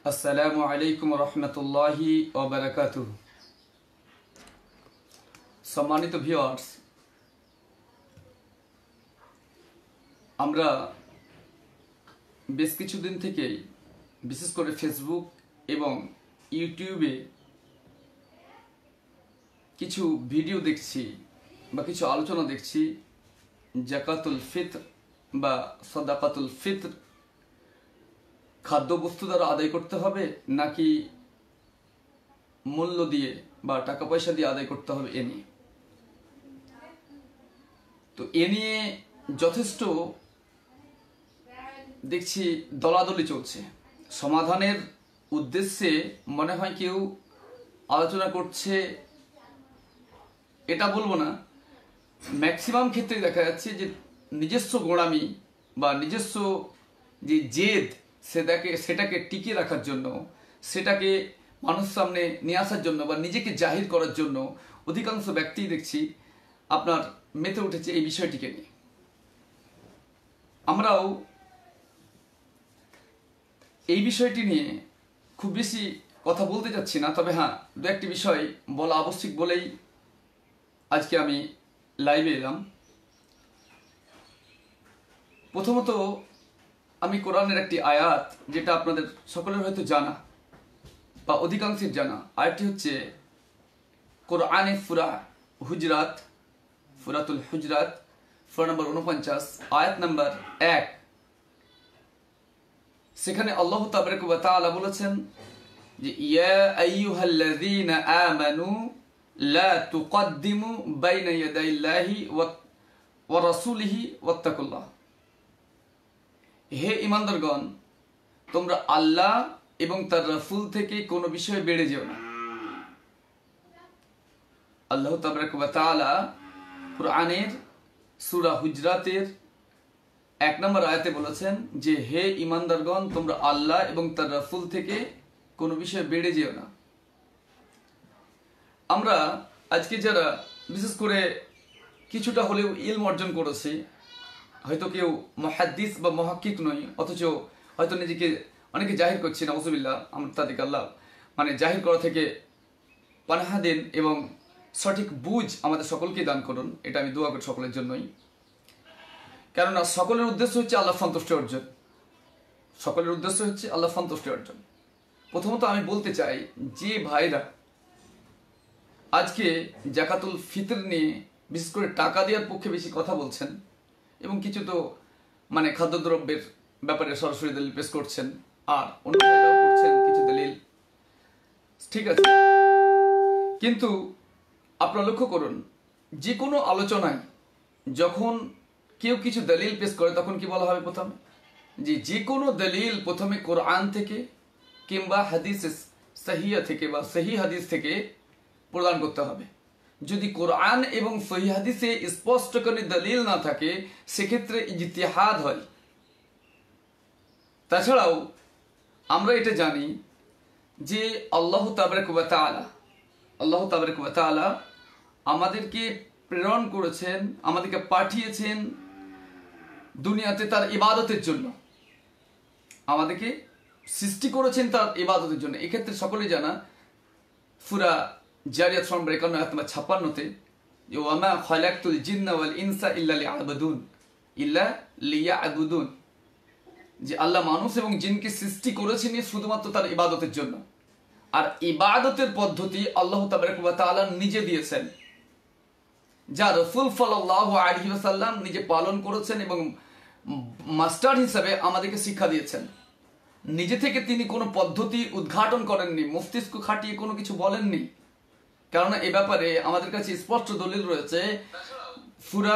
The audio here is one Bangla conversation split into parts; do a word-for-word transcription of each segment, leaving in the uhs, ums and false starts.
আসসালামু আলাইকুম রহমতুল্লাহি ওয়া বারাকাতুহু। সম্মানিত ভিউয়ার্স, আমরা বেশ কিছুদিন থেকেই বিশেষ করে ফেসবুক এবং ইউটিউবে কিছু ভিডিও দেখছি বা কিছু আলোচনা দেখছি জাকাতুল ফিতর বা সাদাকাতুল ফিতর খাদ্যবস্তু দ্বারা আদায় করতে হবে নাকি মূল্য দিয়ে বা টাকা পয়সা দিয়ে আদায় করতে হবে এ নিয়ে। তো এ নিয়ে যথেষ্ট দেখছি দলাদলি চলছে। সমাধানের উদ্দেশ্যে মনে হয় কেউ আলোচনা করছে, এটা বলবো না, ম্যাক্সিমাম ক্ষেত্রে দেখা যাচ্ছে যে নিজস্ব গোঁড়ামি বা নিজস্ব যে জেদ সেটাকে সেটাকে টিকিয়ে রাখার জন্য, সেটাকে মানুষ সামনে নিয়ে আসার জন্য বা নিজেকে জাহির করার জন্য অধিকাংশ ব্যক্তি দেখছি আপনার মেতে উঠেছে এই বিষয়টিকে নিয়ে। আমরাও এই বিষয়টি নিয়ে খুব বেশি কথা বলতে যাচ্ছি না, তবে হ্যাঁ দু একটি বিষয় বলা আবশ্যিক বলেই আজকে আমি লাইভে এলাম। প্রথমত আমি কোরআনের একটি আয়াত, যেটা আপনাদের সকলের হয়তো জানা বা অধিকাংশের জানা, আয়াতটি হচ্ছে কোরআনে ফুরা হুজরাত ফুরাতুল হুজরাত ফুরা নম্বর উনপঞ্চাশ আয়াত নম্বর এক। সেখানে আল্লাহ তাবারাক ওয়া তাআলা বলেছেন যে ইয়া আইয়ুহাল্লাযীনা আমানু লা তুকদ্দিমু বাইনা ইয়াদাইল্লাহি ওয়া রাসূলিহি ওয়াত্তাকুল্লাহ। হে ঈমানদারগণ, তোমরা আল্লাহ এবং তার রাসূল থেকে কোনো বিষয়ে বেড়ে যেও না। আল্লাহ তাবারাক ওয়া তাআলা কুরআনের সূরা হুজরাতের এক নম্বর আয়াতে বলেছেন যে হে ঈমানদারগণ, তোমরা আল্লাহ এবং তার রাসূল থেকে কোনো বিষয়ে বেড়ে যেও না। আমরা আজকে যারা বিশেষ করে কিছুটা হলেও ইলম অর্জন করেছি, হয়তো কেউ মুহাদ্দিস বা মুহাক্কিক নই, অথচ হয়তো নিজেকে অনেকে জাহির করছি, নাউযুবিল্লাহ, আমরা তাদেরকে আল্লাহ মানে জাহির করা থেকে পানাহা দেন এবং সঠিক বুঝ আমাদের সকলকে দান করুন, এটা আমি দোয়া করি সকলের জন্যই। কেননা সকলের উদ্দেশ্য হচ্ছে আল্লাহ সন্তুষ্টি অর্জন, সকলের উদ্দেশ্য হচ্ছে আল্লাহ সন্তুষ্টি অর্জন। প্রথমত আমি বলতে চাই যে ভাইরা আজকে জাকাতুল ফিতর নিয়ে বিশেষ করে টাকা দেওয়ার পক্ষে বেশি কথা বলছেন এবং কিছু তো মানে খাদ্যদ্রব্যের ব্যাপারে সরাসরি দলিল পেশ করছেন, আর অন্য ভাইরাও করছেন কিছু দলিল, ঠিক আছে, কিন্তু আপনারা লক্ষ্য করুন যে কোনো আলোচনায় যখন কেউ কিছু দলিল পেশ করে তখন কি বলা হবে প্রথমে, যে যে কোনো দলিল প্রথমে কোরআন থেকে কিংবা হাদিস সহিহ থেকে বা সহি হাদিস থেকে প্রদান করতে হবে। যদি কোরআন এবং সহি হাদিসে স্পষ্ট করে দলিল না থাকে সেক্ষেত্রে ইজতিহাদ হয়। তাছাড়াও আমরা এটা জানি যে আল্লাহ তাবারাক ওয়া তাআলা আল্লাহ তাবারাক ওয়া তাআলা আমাদেরকে প্রেরণ করেছেন, আমাদেরকে পাঠিয়েছেন দুনিয়াতে তার ইবাদতের জন্য, আমাদেরকে সৃষ্টি করেছেন তার ইবাদতের জন্য। এক্ষেত্রে সকলেই জানা সূরা জারিয়াত নম্বর একান্ন আয়াত নম্বর ছাপ্পান্নতে যে ওয়ামা খালাকতুল জিন্না ওয়াল ইনসা ইল্লা লিয়াবুদুন ইল্লা লিয়াবুদুন, যে আল্লাহ মানুষ এবং জিনকে সৃষ্টি করেছেন শুধুমাত্র তার ইবাদতের জন্য। আর ইবাদতের পদ্ধতি আল্লাহ তাবারাক ওয়া তাআলা নিজে দিয়েছেন, যা রাসূল সাল্লাল্লাহু আলাইহি ওয়াসাল্লাম নিজে পালন করেছেন এবং মাস্টার হিসেবে আমাদেরকে শিক্ষা দিয়েছেন। নিজে থেকে তিনি কোনো পদ্ধতি উদ্ঘাটন করেননি, মস্তিষ্ক খাটিয়ে কোনো কিছু বলেননি, কারণ এ ব্যাপারে আমাদের কাছে স্পষ্ট দলিল রয়েছে। সূরা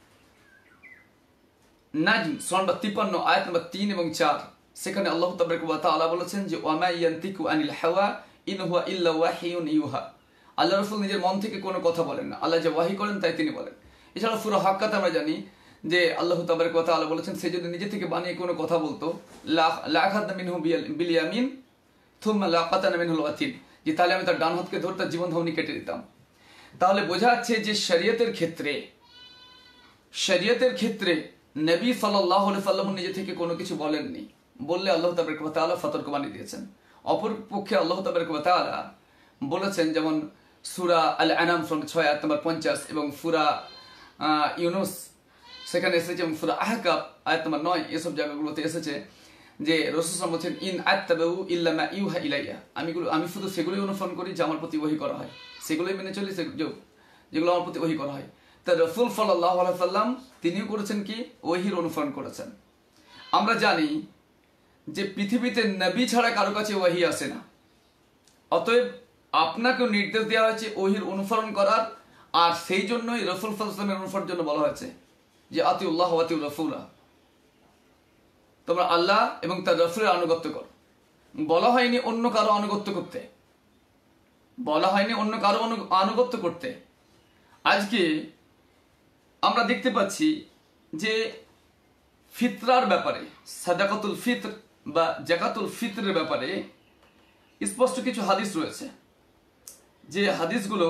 নাজম নম্বর তিপ্পান্ন আয়াত নম্বর তিন এবং চার, সেখানে আল্লাহ তাবারাক ওয়া তাআলা বলেছেন যে ওয়ামা ইয়ানতিকু আনিল হাওয়া ইন হুয়া ইল্লা ওয়াহিয়ুন ইউহা। আল্লাহ রাসূল নিজের মন থেকে কোনো কথা বলেন না, আল্লাহ যে ওয়াহি করেন তাই তিনি বলেন। এছাড়া সূরা হাক্কাতে আমরা জানি যে আল্লাহ তাবারাক ওয়া তাআলা বলেছেন সে যদি নিজে থেকে বানিয়ে কোনো কথা বলতো লা লাখাদনা মিনহু বিল ইয়ামিন থুম্মা লাকাতানা মিনহুল ওয়াতিন, যে তাহলে আমি তার ডান হাতকে ধরে তার জীবন ধ্বনি কেটে দিতাম। তাহলে বোঝা যাচ্ছে যে শরীয়তের ক্ষেত্রে শরীয়তের ক্ষেত্রে নবী সাল্লাল্লাহু আলাইহি ওয়াসাল্লাম নিজে থেকে কোনো কিছু বলেননি, বললে আল্লাহ তাবারাক ওয়া তাআলা সতর্ক বানিয়ে দিয়েছেন। অপরপক্ষে আল্লাহ তাবারক ওয়া তাআলা বলেছেন, যেমন সূরা আল আনাম ছয় আয়াত নম্বর পঞ্চাশ এবং সূরা ইউনুস সেখানে এসেছে, এবং সূরা আহকাফ আয়াত নম্বর নয়, এসব জায়গাগুলোতে এসেছে যে রাসূল সাল্লাল্লাহু আলাইহি ওয়াসাল্লাম বলেছেন, ইন আত্তাবু ইল্লা মা ইউহা ইলাইয়া, আমি আমি শুধু সেগুলোই অনুসরণ করি যা আমার প্রতি ওহী করা হয়, সেগুলোই মেনে চলি যেগুলো আমার প্রতি ওহী করা হয়। তা রাসূল সাল্লাল্লাহু আলাইহি ওয়াসাল্লাম তিনিও করেছেন কি, ওহীর অনুসরণ করেছেন। আমরা জানি যে পৃথিবীতে নবী ছাড়া কারো কাছে ওহী আসে না, অতএব আপনাকেও নির্দেশ দেওয়া হয়েছে ওহীর অনুসরণ করার, আর সেই জন্যই রাসূল সাল্লাল্লাহু আলাইহি ওয়াসাল্লামের অনুসরণের জন্য বলা হয়েছে যে আতিউল্লাহ ওয়া আতিউর রাসূলা, তোমরা আল্লাহ এবং তার রাসূলের আনুগত্য করো। বলা হয়নি অন্য কারো আনুগত্য করতে, বলা হয়নি অন্য কারো আনুগত্য করতে। আজকে আমরা দেখতে পাচ্ছি যে ফিতরার ব্যাপারে, সাদাকাতুল ফিতর বা জাকাতুল ফিতরের ব্যাপারে স্পষ্ট কিছু হাদিস রয়েছে, যে হাদিসগুলো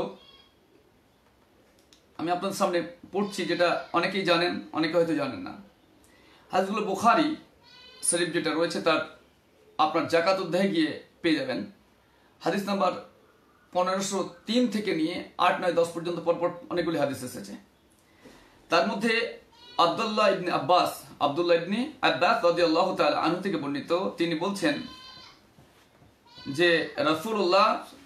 আমি আপনাদের সামনে পড়ছি, যেটা অনেকেই জানেন, অনেকে হয়তো জানেন না। হাদিসগুলো বুখারী শরীফ যেটা রয়েছে তার আপনার জাকাত অধ্যায়ে গিয়ে পেয়ে যাবেন। হাদিস নাম্বার পনেরোশো তিন থেকে নিয়ে আট নয় দশ পর্যন্ত পরপর অনেকগুলি হাদিস এসেছে। তার মধ্যে আব্দুল্লাহ ইবনে আব্বাস আব্দুল্লাহ ইবনে আব্বাস রাদিয়াল্লাহু তাআলা আনহু থেকে বর্ণিত, তিনি বলছেন যে রাসূলুল্লাহ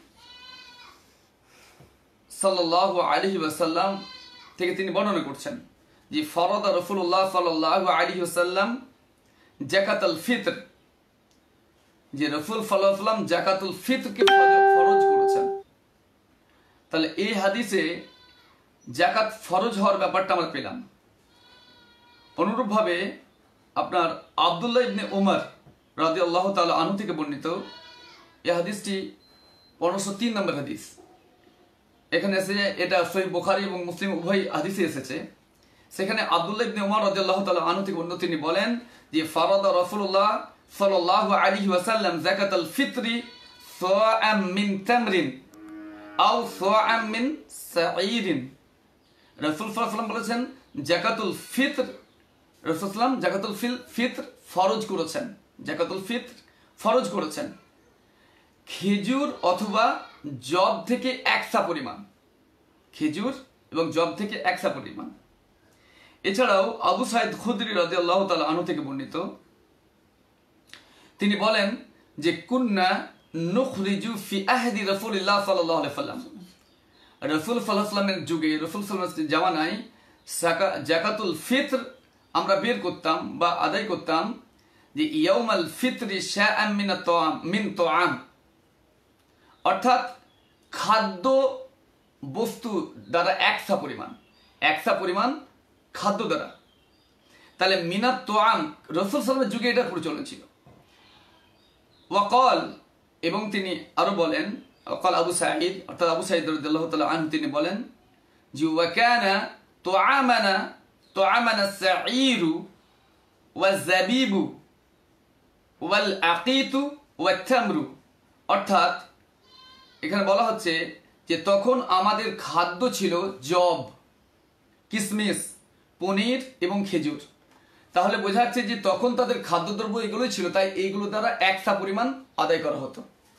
সাল্লাল্লাহু আলাইহি ওয়াসাল্লাম থেকে তিনি বর্ণনা করছেন যে ফরদা রাসূলুল্লাহ সাল্লাল্লাহু আলাইহি ওয়াসাল্লাম জাকাতুল ফিতর, যে রাসূল সাল্লাল্লাহু আলাইহি ওয়াসাল্লাম জাকাতুল ফিতরকে ফরজ করেছেন। তাহলে এই হাদিসে জাকাত ফরজ হওয়ার ব্যাপারটা আমরা পেলাম। অনুরূপভাবে আপনার আব্দুল্লাহ ইবনে উমর রাদিয়াল্লাহু তাআলা আনহু থেকে বর্ণিত এই হাদিসটি পনেরোশো তিন নম্বর হাদিস। এখানে এসেছে, এটা সহিহ বুখারী এবং মুসলিম উভয় হাদিসে এসেছে। সেখানে আব্দুল্লাহ ইবনে উমর রাদিয়াল্লাহু তাআলা আনহু থেকে বর্ণিত, তিনি বলেন যে ফারাদা রাসূলুল্লাহ সাল্লাল্লাহু আলাইহি ওয়াসাল্লাম যাকাতাল ফিতরি সাআম মিন তামরিন আও সাআম মিন সাঈরিন। রাসূল সাল্লাল্লাহু আলাইহি ওয়াসাল্লাম বলেছেন জাকাতুল ফিতর, রাসূল সাল্লাম জাকাতুল ফিতর ফরজ করেছেন, জাকাতুল ফিতর ফরজ করেছেন খেজুর অথবা জব থেকে এক সা পরিমাণ, খেজুর এবং জব থেকে এক সা পরিমাণ। এছাড়াও আবু সাঈদ খুদরি রাদিয়াল্লাহু তাআলা আনহু থেকে বর্ণিত, তিনি বলেন যে কুন্না নুখরিজু ফি আহদি রাসূলিল্লাহ সাল্লাল্লাহু আলাইহি ওয়াসাল্লাম, রাসূল সাল্লাল্লাহু আলাইহি ওয়াসাল্লামের যুগে, রাসূল সাল্লাল্লাহু আলাইহি ওয়াসাল্লামের জামানায় জাকাতুল ফিতর আমরা বের করতাম বা আদায় করতাম যে ইয়াউমাল ফিতরি শাআম মিন আত-তাআম মিন তাআম, অর্থাৎ খাদ্য বস্তু দ্বারা এক সা পরিমাণ, এক সা পরিমাণ খাদ্য দ্বারা। তাহলে মিনাত তাআম রাসূল সাল্লাল্লাহু আলাইহি ওয়াসাল্লামের যুগে এটা প্রচলন ছিল। ওয়াকাল, এবং তিনি আরো বলেন, ওয়াকাল আবু সাঈদ অর্থাৎ আবু সাঈদ রাদিয়াল্লাহু তাআলা আনহু তিনি বলেন যে ওয়া কানা তুআমানা তুআমানা সাঈরু ওয়াজ জাবিবু ওয়াল আকিতু ওয়াত তামরু, অর্থাৎ এখানে বলা হচ্ছে যে তখন আমাদের খাদ্য ছিল জব, কিসমিস, পনির এবং খেজুর। তাহলে বোঝা যাচ্ছে যে তখন তাদের খাদ্যদ্রব্য এগুলোই ছিল, তাই এইগুলো দ্বারা এক সা পরিমাণ আদায় করা হতো।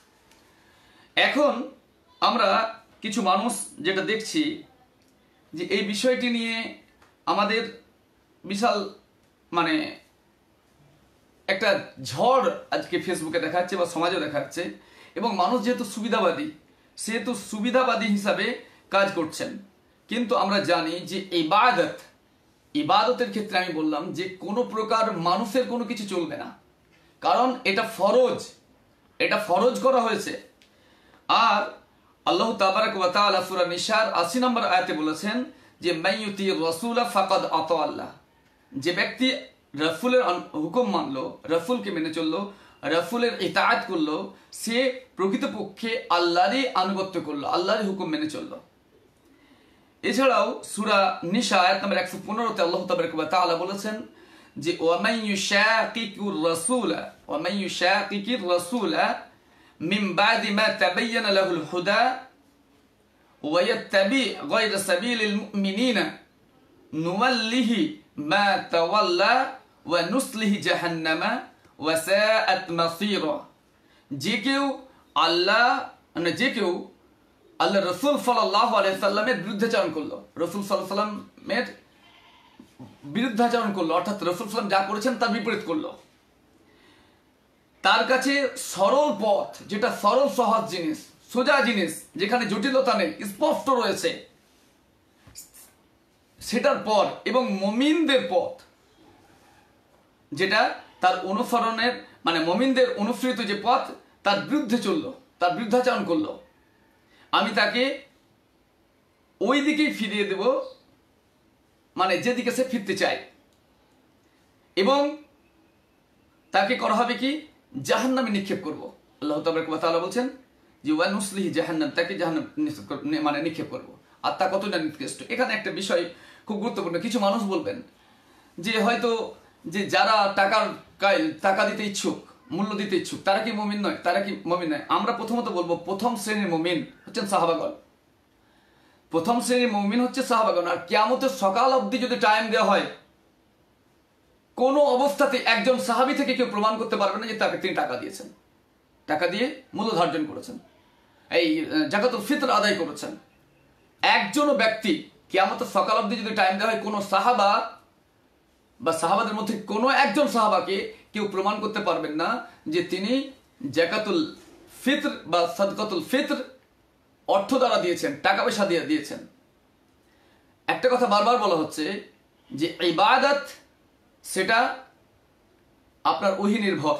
এখন আমরা কিছু মানুষ যেটা দেখছি যে এই বিষয়টি নিয়ে আমাদের বিশাল মানে একটা ঝড় আজকে ফেসবুকে দেখা যাচ্ছে বা সমাজে দেখা যাচ্ছে, এবং মানুষ যেহেতু সুবিধাবাদী সেহেতু সুবিধাবাদী হিসাবে কাজ করছেন। কিন্তু আমরা জানি যে ইবাদত, ইবাদতের ক্ষেত্রে আমি বললাম যে কোনো প্রকার মানুষের কোনো কিছু চলবে না, কারণ এটা ফরজ, এটা ফরজ করা হয়েছে। আর আল্লাহ তাবারাক ওয়া তাআলা সূরা নিসার আশি নম্বর আয়াতে বলেছেন যে মাইয়ুতি রাসূলা ফাকাদ আতা আল্লাহ, যে ব্যক্তি রাসূলের হুকুম মানলো, রাসূলকে মেনে চললো, রাসূলের ইতাআত করলো, সে প্রকৃতপক্ষে আল্লাহরই আনুগত্য করলো, আল্লাহরই হুকুম মেনে চললো। এছাড়াও সূরা নিসা আয়াত নম্বর একশো পনেরো তে আল্লাহ তাবারাক ওয়া তাআলা বলেছেন যে ওয়া মান ইউশাকিকুর রাসূলা ওয়া মান ইউশাকিকির রাসূলা মিন বাদি মা তাবায়্যানা লাহুল হুদা ওয়া ইয়াত্তাবি গায়রা সাবিলিল মুমিনিনা নুওয়াল্লিহি মা তাওয়াল্লা ওয়া নুসলিহি জাহান্নামা ওয়া সাআত মাসীরা। যে কেউ আল্লাহ মানে যে কেউ আল্লাহ রসুল সাল্লাল্লাহু আলাইহি সাল্লামের বিরুদ্ধাচরণ করলো, রসুল সাল্লাল্লাহু আলাইহি সাল্লামের বিরুদ্ধাচরণ করলো, অর্থাৎ রসুল সাল্লাম যা করেছেন তার বিপরীত করলো, তার কাছে সরল পথ, যেটা সরল সহজ জিনিস, সোজা জিনিস, যেখানে জটিলতা নেই, স্পষ্ট রয়েছে, সেটার পর এবং মুমিনদের পথ, যেটা তার অনুসরণের মানে মুমিনদের অনুসৃত যে পথ, তার বিরুদ্ধে চললো, তার বিরুদ্ধাচরণ করলো, আমি তাকে ওই দিকেই ফিরিয়ে দেব, মানে যেদিকে সে ফিরতে চায়, এবং তাকে করা হবে কি জাহান্নামে নিক্ষেপ করব। আল্লাহ তাবারক ওয়া তাআলা বলছেন যে ওয়া নুসলিহি জাহান্নাম, তাকে জাহান্নাম মানে নিক্ষেপ করব। আর তা কতটা নিকৃষ্ট। এখানে একটা বিষয় খুব গুরুত্বপূর্ণ। কিছু মানুষ বলবেন যে হয়তো যে যারা টাকার কাইল, টাকা দিতে ইচ্ছুক, মূল্য দিতে ইচ্ছুক, তারা কি মুমিন নয়? তারা কি মুমিন নয়? আমরা প্রথমত বলবো প্রথম শ্রেণীর মুমিন হচ্ছেন সাহাবাগণ। প্রথম শ্রেণীর মুমিন হচ্ছে সাহাবাগণ। আর কিয়ামতের সকাল অবধি যদি টাইম দেওয়া হয়, কোনো অবস্থাতে একজন সাহাবী থেকে কেউ প্রমাণ করতে পারবে না যে তাকে তিনি টাকা দিয়েছেন, টাকা দিয়ে মূল্য ধার্জন করেছেন, এই যাকাতুল ফিতর আদায় করেছেন। একজনও ব্যক্তি কিয়ামতের সকাল অবধি যদি টাইম দেওয়া হয়, কোনো সাহাবা বা সাহাবাদের মধ্যে কোনো একজন সাহাবাকে কেউ প্রমাণ করতে পারবেন না যে তিনি যাকাতুল ফিতর বা সাদকাতুল ফিতর অর্থ দ্বারা দিয়েছেন, টাকা পয়সা দিয়ে দিয়েছেন। একটা কথা বারবার বলা হচ্ছে যে ইবাদত সেটা আপনার ওহী নির্ভর,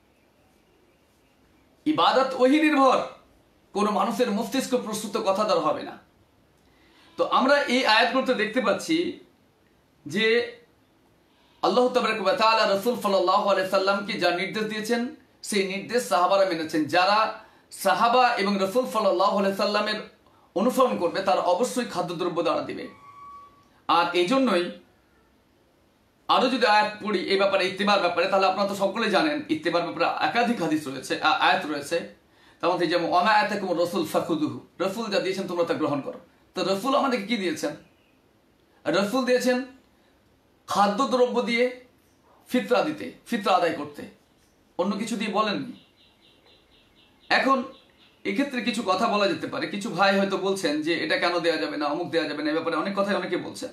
ইবাদত ওহী নির্ভর, কোনো মানুষের মস্তিষ্ক প্রস্তুত কথা দ্বারা হবে না। তো আমরা এই আয়াতগুলোতে দেখতে পাচ্ছি যে আল্লাহ তাবারক ওয়া তাআলা রাসূল সাল্লাল্লাহু আলাইহি সাল্লামকে যা নির্দেশ দিয়েছেন সেই নির্দেশ সাহাবারা মেনেছেন। যারা সাহাবা এবং রাসূল সাল্লাল্লাহু আলাইহি সাল্লামের অনুসরণ করবে তারা অবশ্যই খাদ্যদ্রব্য দ্বারা দিবে। আর এই জন্যই আরো যদি আয়াত পড়ি এই ব্যাপারে, ইত্তিবার ব্যাপারে, তাহলে আপনারা তো সকলেই জানেন ইত্তিবার ব্যাপারে একাধিক হাদিস রয়েছে, আয়াত রয়েছে। তার মধ্যে যেমন ওমা আতাকুম রাসূল ফাখুযুহু, রাসূল যা দিয়েছেন তোমরা তা গ্রহণ করো। তো রাসূল আমাদেরকে কি দিয়েছেন? রাসূল দিয়েছেন খাদ্যদ্রব্য দিয়ে ফিতরা দিতে, ফিতরা আদায় করতে, অন্য কিছু দিয়ে বলেননি। এখন এক্ষেত্রে কিছু কথা বলা যেতে পারে। কিছু ভাই হয়তো বলছেন যে এটা কেন দেওয়া যাবে না, অমুক দেওয়া যাবে না, এ ব্যাপারে অনেক কথাই অনেকে বলছেন।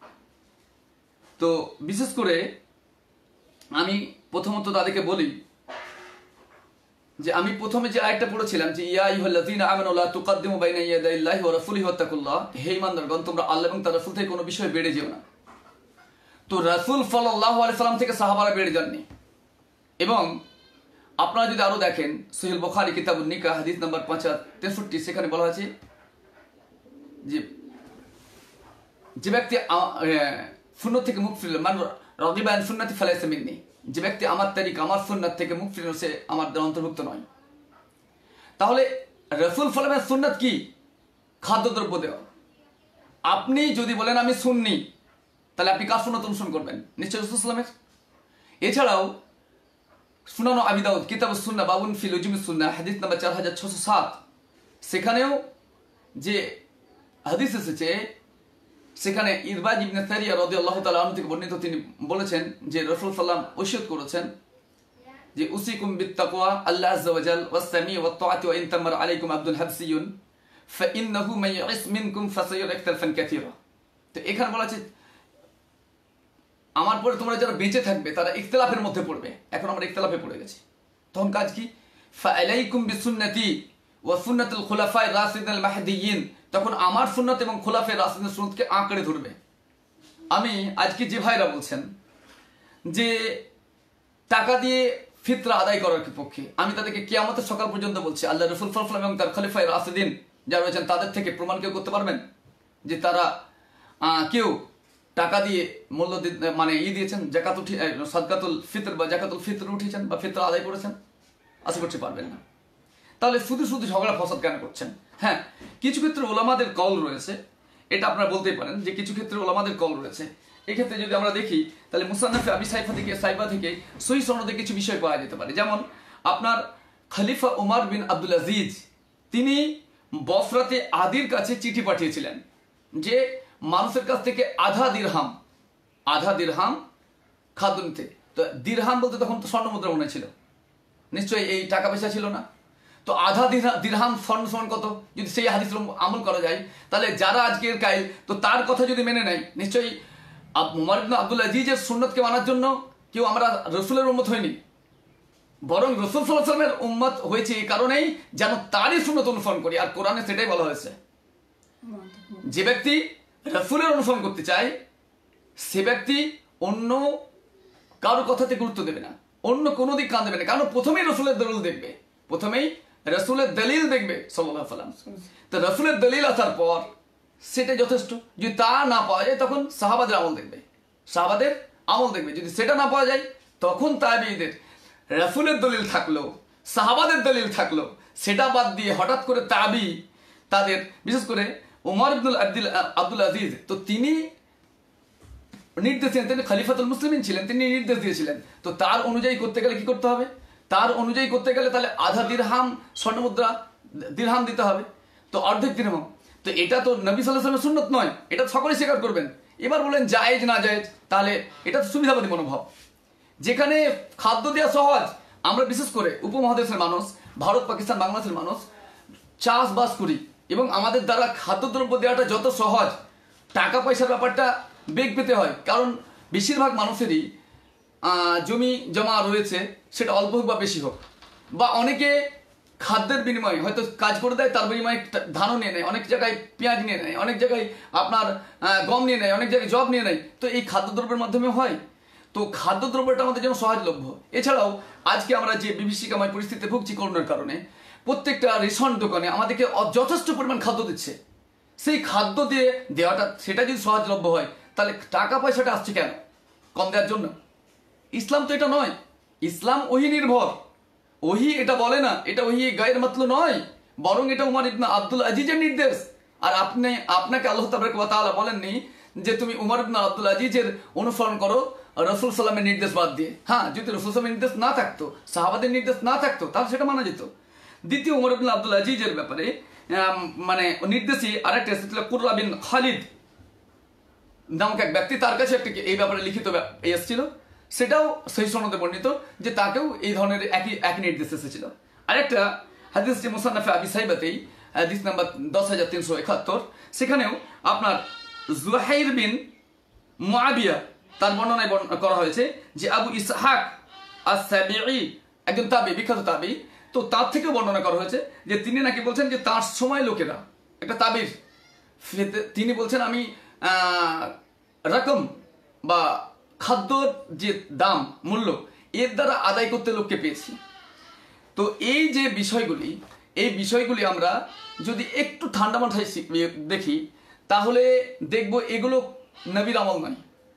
তো বিশেষ করে আমি প্রথমত তাদেরকে বলি যে আমি প্রথমে যে আয়াতটা পড়েছিলাম যে ইয়া আইয়ুহাল্লাযীনা আমানু লা তুকদ্দিমু বাইনা ইয়াদাইল্লাহি ওয়া রাসূলিহি ওয়াত্তাকুল্লাহ, হে ঈমানদারগণ তোমরা আল্লাহ এবং তার রাসূল থেকে কোনো বিষয়ে বেড়ে যেও না। তো রাসূল সাল্লাল্লাহু আলাইহি সাল্লাম থেকে সাহাবারা বেড়ে যাননি। এবং আপনারা যদি আরো দেখেন সহিহ বুখারী কিতাবুন নিকাহ হাদিস নাম্বার পাঁচ হাজার তেষট্টি, সেখানে বলা আছে যে যে ব্যক্তি সুন্নাত থেকে মুখ ফিরল, মান রাগিবা আন সুন্নতি ফালাইসা মিন্নি, যে ব্যক্তি আমার তারিকা আমার সুন্নাত থেকে মুখ ফিরল সে আমার অন্তর্ভুক্ত নয়। তাহলে রাসূল সাল্লাল্লাহু আলাইহি ওয়াসাল্লামের সুন্নাত কি? খাদ্যদ্রব্য দেওয়া। আপনি যদি বলেন আমি সুন্নি, তাহলে আপনি কার সুন্নাত অনুসরণ করবেন? নিশ্চয় রাসূল সাল্লাল্লাহু আলাইহি ওয়াসাল্লামের। এছাড়াও সুনান আবি দাউদ কিতাবুস সুন্নাহ বাবুন ফি লুজুমিস সুন্নাহ হাদিস নাম্বার চার হাজার ছয়শো সাত, সেখানেও যে হাদিস এসেছে সেখানে ইরবাজ ইবনে সারিয়া রাদিয়াল্লাহু তাআলা আনহু থেকে বর্ণিত, তিনি বলেছেন যে রাসূল সাল্লাল্লাহু আলাইহি ওয়াসাল্লাম ওসিয়ত করেছেন যে উসিকুম বিত্তাকওয়া আল্লাহ আযজা ওয়া জাল ওয়াস সামি ওয়াত তাআতি ওয়া ইন তামার আলাইকুম আবদুল হাবসিয়ুন ফাইন্নাহু মান ইয়াস মিনকুম ফাসায়ারা ইখতিলাফান কাসীরা। তো এখানে বলা আছে আমার পরে তোমরা যারা বেঁচে থাকবে তারা ইখতিলাফের মধ্যে পড়বে। এখন আমরা ইখতিলাফে পড়ে গেছি, তখন কাজ কি? ফাআলাইকুম বিসুন্নতি ওয়া সুন্নাতুল খুলাফায়ে রাশিদিন মাহদিয়িন, তখন আমার সুন্নাত এবং খুলাফায়ে রাশিদিনের সুন্নাতকে আঁকড়ে ধরবে। আমি আজকে যে ভাইরা বলছেন যে টাকা দিয়ে ফিতরা আদায় করার পক্ষে, আমি তাদেরকে কিয়ামতের সকাল পর্যন্ত বলছি আল্লাহ রাসূল সাল্লাল্লাহু আলাইহি ওয়াসাল্লাম এবং তার খলিফায়ে রাশিদিন যারা রয়েছেন তাদের থেকে প্রমাণ কেউ করতে পারবেন যে তারা কেউ টাকা দিয়ে মূল্য মানে ই দিয়েছেন, জাকাত উঠি সাদকাতুল ফিতর বা জাকাতুল ফিতর উঠিয়েছেন বা ফিতরা আদায় করেছেন? আশা করতে পারবেন না। তাহলে শুধু শুধু ঝগড়া ফসাদ কেন করছেন? হ্যাঁ, কিছু ক্ষেত্রে ওলামাদের কল রয়েছে, এটা আপনারা বলতেই পারেন যে কিছু ক্ষেত্রে ওলামাদের কল রয়েছে। এক্ষেত্রে যদি আমরা দেখি তাহলে মুসান্নাফে আবি সাইফা থেকে সাইফা থেকে সহিহ সনদে কিছু বিষয় পাওয়া যেতে পারে। যেমন আপনার খলিফা ওমর বিন আব্দুল আজিজ তিনি বসরাতে আদির কাছে চিঠি পাঠিয়েছিলেন যে মানুষের কাছ থেকে আধা দিরহাম আধা দিরহাম খাদ্য নিতে। তো দিরহাম বলতে তখন তো স্বর্ণ মুদ্রা মনে ছিল, নিশ্চয়ই এই টাকা পয়সা ছিল না। তো আধা দিরহাম স্বর্ণ সমান কত, যদি সেই হাদিস আমল করা যায় তাহলে যারা আজকের কাইল তো তার কথা যদি মেনে নেয়, নিশ্চয়ই উমর ইবনে আব্দুল আজিজের সুন্নতকে মানার জন্য কেউ আমরা রসুলের উম্মত হয়নি, বরং রসুল সাল্লাল্লাহু আলাইহি ওয়াসাল্লামের উম্মত হয়েছে এই কারণেই যেন তারই সুন্নত অনুসরণ করি। আর কোরআনে সেটাই বলা হয়েছে, যে ব্যক্তি রসুলের অনুসরণ করতে চায় সে ব্যক্তি অন্য কারো কথাতে গুরুত্ব দেবে না, অন্য কোনো দিক কান দেবে না, কারণ প্রথমেই রসুলের দলিল দেখবে, প্রথমেই রসুলের দলিল দেখবে সাল্লাল্লাহু আলাইহি ওয়াসাল্লাম। তো রসুলের দলিল আসার পর সেটা যথেষ্ট। যদি তা না পাওয়া যায় তখন সাহাবাদের আমল দেখবে, সাহাবাদের আমল দেখবে। যদি সেটা না পাওয়া যায় তখন তাবেঈদের রসুলের দলিল থাকলো, সাহাবাদের দলিল থাকলো, সেটা বাদ দিয়ে হঠাৎ করে তাবি তাদের, বিশেষ করে উমর ইবনে আব্দুল আব্দুল আজিজ, তো তিনি নির্দেশ দিয়েছেন, তিনি খলিফাতুল মুসলিমিন ছিলেন, তিনি নির্দেশ দিয়েছিলেন। তো তার অনুযায়ী করতে গেলে কি করতে হবে, তার অনুযায়ী করতে গেলে তাহলে আধা দিরহাম স্বর্ণমুদ্রা দিরহাম দিতে হবে, তো অর্ধেক দিরহাম। তো এটা তো নবী সাল্লাল্লাহু আলাইহি ওয়াসাল্লামের সুন্নত নয়, এটা সকলেই স্বীকার করবেন। এবার বলেন জায়েজ না জায়েজ, তাহলে এটা তো সুবিধাবাদী মনোভাব। যেখানে খাদ্য দেওয়া সহজ, আমরা বিশেষ করে উপমহাদেশের মানুষ, ভারত পাকিস্তান বাংলাদেশের মানুষ চাষবাস করি এবং আমাদের দ্বারা খাদ্যদ্রব্য দেওয়াটা যত সহজ, টাকা পয়সার ব্যাপারটা বেগ পেতে হয়, কারণ বেশিরভাগ মানুষেরই জমি জমা রয়েছে, সেটা অল্প হোক বা বেশি হোক, বা অনেকে খাদ্যের বিনিময়ে হয়তো কাজ করে দেয়, তার বিনিময়ে ধানও নিয়ে নেয়, অনেক জায়গায় পেঁয়াজ নিয়ে নেয়, অনেক জায়গায় আপনার গম নিয়ে নেয়, অনেক জায়গায় জব নিয়ে নেয়। তো এই খাদ্যদ্রব্যের মাধ্যমে হয়, তো খাদ্যদ্রব্যটা আমাদের যেন সহজলভ্য। এছাড়াও আজকে আমরা যে বিভীষিকাময় পরিস্থিতিতে ভুগছি করোনার কারণে, প্রত্যেকটা রেশন দোকানে আমাদেরকে যথেষ্ট পরিমাণ খাদ্য দিচ্ছে, সেই খাদ্য দিয়ে দেওয়াটা সেটা যদি সহজলভ্য হয় তাহলে টাকা পয়সাটা আসছে কেন কম দেওয়ার জন্য? ইসলাম তো এটা নয়, ইসলাম ওহী নির্ভর, ওহী এটা বলে না, এটা ওহী গায়ের মাতলু নয়, বরং এটা উমর ইবনে আব্দুল আজিজের নির্দেশ। আর আপনি আপনাকে আল্লাহ তাবারক ওয়া তাআলা বলেননি যে তুমি উমর ইবনে আব্দুল আজিজের অনুসরণ করো রাসূল সাল্লামের নির্দেশ বাদ দিয়ে। হ্যাঁ, যদি রাসূল সাল্লামের নির্দেশ না থাকতো, সাহাবাদের নির্দেশ না থাকতো, তাহলে সেটা মানা যেত। দ্বিতীয় উমর ইবনে আব্দুল আজিজের ব্যাপারে মানে নির্দেশই আরেকটা এসেছিল, কুররা বিন খালিদ নামক এক ব্যক্তি, তার কাছে একটি এই ব্যাপারে লিখিত এসেছিল, সেটাও সেই সনদে বর্ণিত যে তাকেও এই ধরনের একই একই নির্দেশ এসেছিল। আরেকটা হাদিস যে মুসান্নাফে আবি সাইবাতেই হাদিস নাম্বার দশ হাজার তিনশো একাত্তর, সেখানেও আপনার জুহাইর বিন মুআবিয়া তার বর্ণনায় করা হয়েছে যে আবু ইসহাক আস-সাবিঈ একজন তাবী, বিখ্যাত তাবী, তো তার থেকেও বর্ণনা করা হয়েছে যে তিনি নাকি বলছেন যে তার সময় লোকেরা একটা তাবির, তিনি বলছেন আমি রকম বা খাদ্যর যে দাম মূল্য এর দ্বারা আদায় করতে লোককে পেয়েছি। তো এই যে বিষয়গুলি, এই বিষয়গুলি আমরা যদি একটু ঠান্ডা মাথায় দেখি তাহলে দেখব এগুলো নবীর আমল নয়,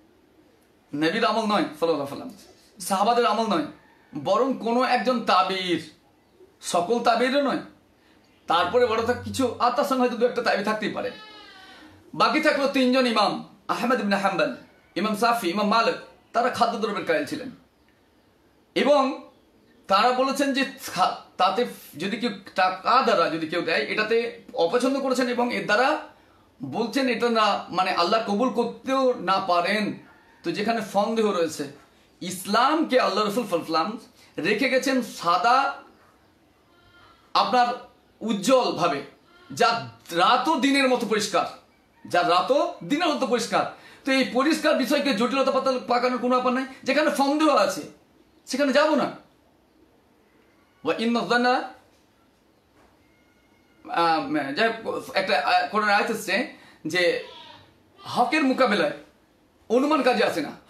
নবীর আমল নয় সাল্লাল্লাহু আলাইহি ওয়াসাল্লাম, সাহাবাদের আমল নয়, বরং কোনো একজন তাবির, সকল তাবিরও নয়, তারপরে বড় থাক কিছু আর তার সঙ্গে হয়তো দু একটা তাবি থাকতেই পারে। বাকি থাকলো তিনজন ইমাম, আহমদ ইবনে হাম্বল, ইমাম শাফি, ইমাম মালিক, তারা খাদ্যদ্রব্যের কায়েল ছিলেন এবং তারা বলেছেন যে তাতে যদি কেউ টাকা দ্বারা যদি কেউ দেয় এটাতে অপছন্দ করেছেন এবং এর দ্বারা বলছেন এটা না মানে আল্লাহ কবুল করতেও না পারেন। তো যেখানে সন্দেহ রয়েছে, ইসলামকে আল্লাহ রসুল সাল্লাম রেখে গেছেন সাদা আপনার উজ্জ্বল ভাবে, যা রাতও দিনের মতো পরিষ্কার, যা রাতও দিনের মতো পরিষ্কার। তো এই পরিষ্কার বিষয়কে জটিলতা পাতা পাকানোর কোনো ব্যাপার নাই। যেখানে সন্দেহ আছে সেখানে যাব না। যাই একটা কোন আয়াত হচ্ছে যে হকের মোকাবেলায় অনুমান কাজে আসে না,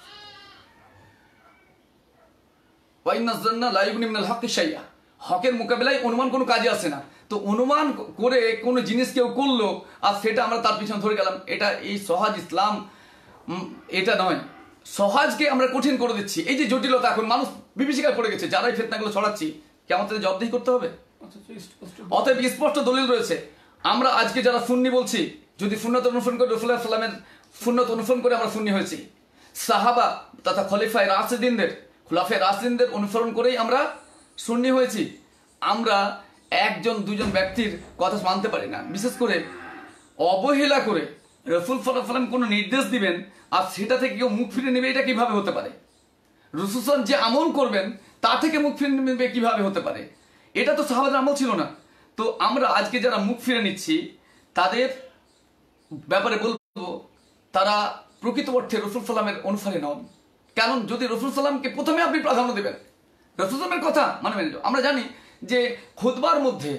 হকের মোকাবেলায় অনুমান কোনো কাজে আসে না। তো অনুমান করে কোনো জিনিস কেউ করলো আর সেটা আমরা তার পিছনে ধরে গেলাম, এটা এই সহজ ইসলাম এটা নয়। সহজকে আমরা কঠিন করে দিচ্ছি। এই যে জটিলতা, এখন মানুষ বিভীষিকায় পড়ে গেছে, যারাই ফিতনাগুলো ছড়াচ্ছি কেমন তাদের জবাবদিহি করতে হবে। অতএব স্পষ্ট দলিল রয়েছে। আমরা আজকে যারা সুন্নি বলছি, যদি সুন্নত অনুসরণ করে রাসূলুল্লাহ সাল্লাল্লাহু আলাইহি ওয়াসাল্লামের সুন্নত অনুসরণ করে আমরা সুন্নি হয়েছি, সাহাবা তথা খলিফায়ে রাশিদিনদের খোলাফায়ে রাশিদিনদের অনুসরণ করেই আমরা সুন্নি হয়েছি। আমরা একজন দুজন ব্যক্তির কথা মানতে পারি না। বিশেষ করে অবহেলা করে রাসূল সাল্লাল্লাহু আলাইহি ওয়াসাল্লাম কোনো নির্দেশ দিবেন আর সেটা থেকে কেউ মুখ ফিরে নেবে, এটা কিভাবে হতে পারে? রাসূল যে আমল করবেন তা থেকে মুখ ফিরে নেবে কিভাবে হতে পারে? এটা তো সাহাবাদের আমল ছিল না। তো আমরা আজকে যারা মুখ ফিরে নিচ্ছি তাদের ব্যাপারে বলবো তারা প্রকৃত অর্থে রসুল সাল্লামের অনুসারী নন। কারণ যদি রসুল সাল্লামকে প্রথমে আপনি প্রাধান্য দেবেন, রসুল সাল্লামের কথা মানে মেনে যাও। আমরা জানি যে খুতবার মধ্যে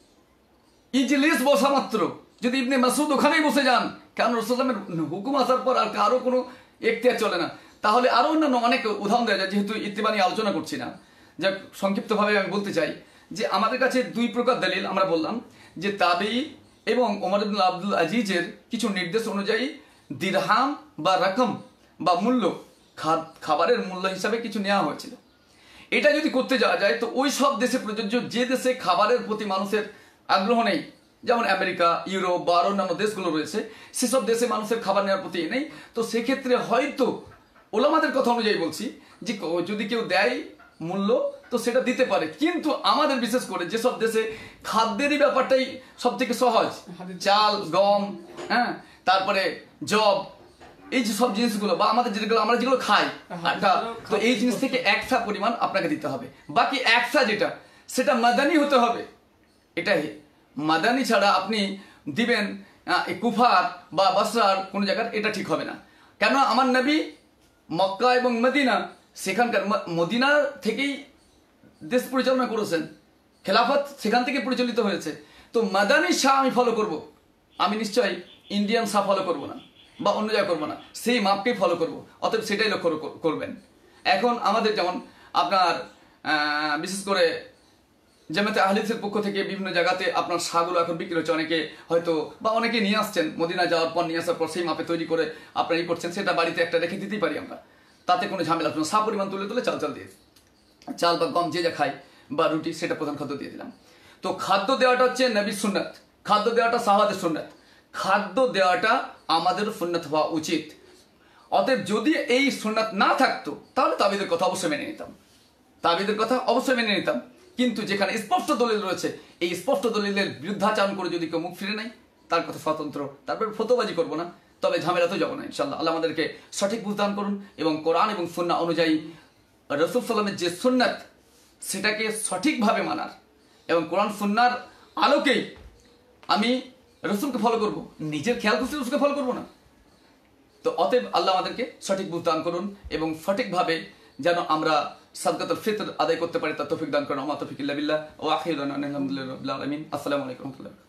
ইজলিস বসা মাত্র যদি ইবনে মাসউদ ওখানেই বসে যান, কারণ রসুল সাল্লামের হুকুম আসার পর আর কারো কোনো এখতিয়ার চলে না, তাহলে আরো অন্যান্য অনেক উদাহরণ দেওয়া যায়। যেহেতু ইত্তিবানি আলোচনা করছি না, যা সংক্ষিপ্তভাবে আমি বলতে চাই যে আমাদের কাছে দুই প্রকার দলিল আমরা বললাম যে তাবেঈ এবং ওমর ইবনে আব্দুল আজিজের কিছু নির্দেশ অনুযায়ী দিরহাম বা রকম বা মূল্য খাবারের মূল্য হিসাবে কিছু নেওয়া হয়েছিল। এটা যদি করতে যাওয়া যায় তো ওই সব দেশে প্রযোজ্য যে দেশে খাবারের প্রতি মানুষের আগ্রহ নেই, যেমন আমেরিকা, ইউরোপ বা আরো অন্যান্য দেশগুলো রয়েছে, সেসব দেশে মানুষের খাবার নেওয়ার প্রতি নেই। তো সেক্ষেত্রে হয়তো ওলামাদের কথা অনুযায়ী বলছি যে যদি কেউ দেয় মূল্য তো সেটা দিতে পারে, কিন্তু আমাদের বিশেষ করে যেসব দেশে খাদ্যেরই ব্যাপারটাই সব থেকে সহজ, চাল, গম, হ্যাঁ, তারপরে জব, এই যে সব জিনিসগুলো বা আমাদের যেগুলো আমরা যেগুলো খাই, তো এই জিনিস থেকে একটা পরিমাণ আপনাকে দিতে হবে। বাকি একটা যেটা সেটা মাদানি হতে হবে। এটাই মাদানি ছাড়া আপনি দিবেন কুফার বা বসরার কোনো জায়গার, এটা ঠিক হবে না। কেন? আমার নবী মক্কা এবং মদিনা, সেখানকার মদিনা থেকেই দেশ পরিচালনা করেছেন, খেলাফত সেখান থেকে পরিচালিত হয়েছে। তো মাদানি শাহ আমি ফলো করব, আমি নিশ্চয়ই ইন্ডিয়ান শাহ ফলো করব না বা অন্য জায়গায় করবো না, সেই মাপকেই ফলো করব। অতএব সেটাই লক্ষ্য করবেন। এখন আমাদের যেমন আপনার বিশেষ করে জামাতে আহলিসের পক্ষ থেকে বিভিন্ন জায়গাতে আপনার শাহগুলো এখন বিক্রি হচ্ছে, অনেকে হয়তো বা অনেকে নিয়ে আসছেন মদিনা যাওয়ার পর, নিয়ে আসার পর সেই মাপে তৈরি করে আপনারা ই করছেন, সেটা বাড়িতে একটা রেখে দিতেই পারি আমরা, তাতে কোনো ঝামেলা না। শাহ পরিমাণ তুলে তুলে চাল চাল দিয়ে চাল বা গম যে যা খাই বা রুটি সেটা প্রধান খাদ্য দিয়ে দিলাম। তো খাদ্য দেওয়াটা হচ্ছে নবীর সুন্নাত, খাদ্য দেওয়াটা সাহাবাদের সুন্নাত, খাদ্য দেওয়াটা আমাদের সুন্নাত হওয়া উচিত। অতএব যদি এই সুন্নাত না থাকতো তাহলে তাবিদের কথা অবশ্যই মেনে নিতাম, তাবিদের কথা অবশ্যই মেনে নিতাম। কিন্তু যেখানে স্পষ্ট দলিল রয়েছে, এই স্পষ্ট দলিলের বিরুদ্ধাচরণ করে যদি কেউ মুখ ফিরে নেয় তার কথা স্বতন্ত্র, তারপরে ফতোবাজি করবো না, তবে ঝামেলাতেও যাবো না ইনশাল্লাহ। আল্লাহ আমাদেরকে সঠিক বুঝদান করুন এবং কোরআন এবং সুন্নাহ অনুযায়ী রাসূল সাল্লামের যে সুন্নাত সেটাকে সঠিকভাবে মানার এবং কোরআন সুন্নাহর আলোকেই আমি রসুলকে ফলো করব, নিজের খেয়াল করছি রসুলকে ফলো করবো না। তো অতএব আল্লাহ আমাদেরকে সঠিক বুঝদান করুন এবং সঠিকভাবে যেন আমরা সাদকাতুল ফিতর আদায় করতে পারি, তার তৌফিক দান করুন। আমা তৌফিক ইল্লা বিল্লাহ ওয়া আখিরু দাওয়ানা আলহামদুলিল্লাহি রাব্বিল আলামিন। আসসালামু আলাইকুম ওয়া রাহমাতুল্লাহ।